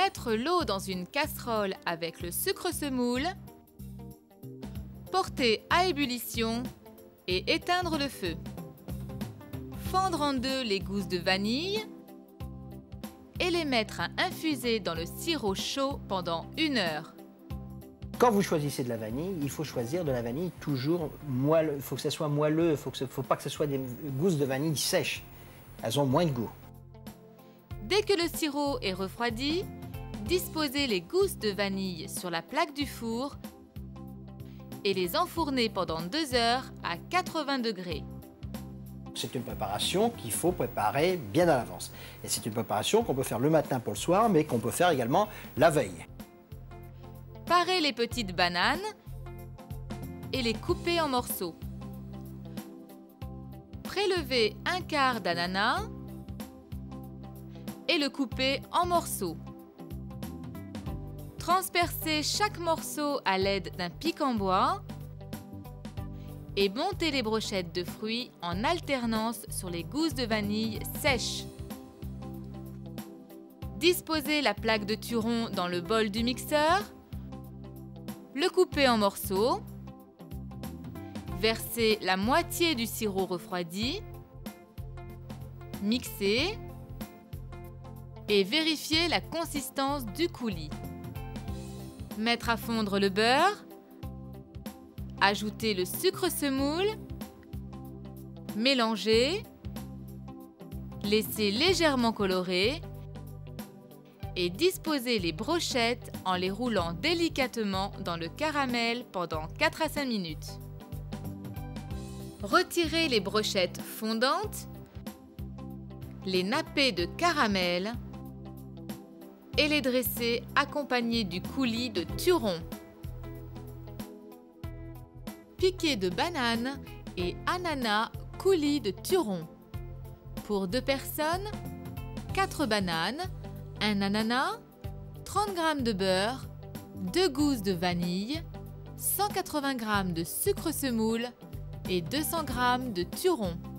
Mettre l'eau dans une casserole avec le sucre semoule. Porter à ébullition et éteindre le feu. Fendre en deux les gousses de vanille et les mettre à infuser dans le sirop chaud pendant 1 heure. Quand vous choisissez de la vanille, il faut choisir de la vanille toujours moelleux. Il faut que ça soit moelleux, il ne faut pas que ce soit des gousses de vanille sèches. Elles ont moins de goût. Dès que le sirop est refroidi, disposez les gousses de vanille sur la plaque du four et les enfourner pendant 2 heures à 80 degrés. C'est une préparation qu'il faut préparer bien à l'avance. Et c'est une préparation qu'on peut faire le matin pour le soir, mais qu'on peut faire également la veille. Parez les petites bananes et les couper en morceaux. Prélevez 1/4 d'ananas et le couper en morceaux. Transpercez chaque morceau à l'aide d'un pic en bois et montez les brochettes de fruits en alternance sur les gousses de vanille sèches. Disposez la plaque de turon dans le bol du mixeur, le coupez en morceaux, versez la moitié du sirop refroidi, mixez et vérifiez la consistance du coulis. Mettre à fondre le beurre, ajouter le sucre semoule, mélanger, laisser légèrement colorer et disposer les brochettes en les roulant délicatement dans le caramel pendant 4 à 5 minutes. Retirez les brochettes fondantes, les napper de caramel et les dresser accompagnés du coulis de turon. Piqué de banane et ananas coulis de turon. Pour 2 personnes, 4 bananes, 1 ananas, 30 g de beurre, 2 gousses de vanille, 180 g de sucre semoule et 200 g de turon.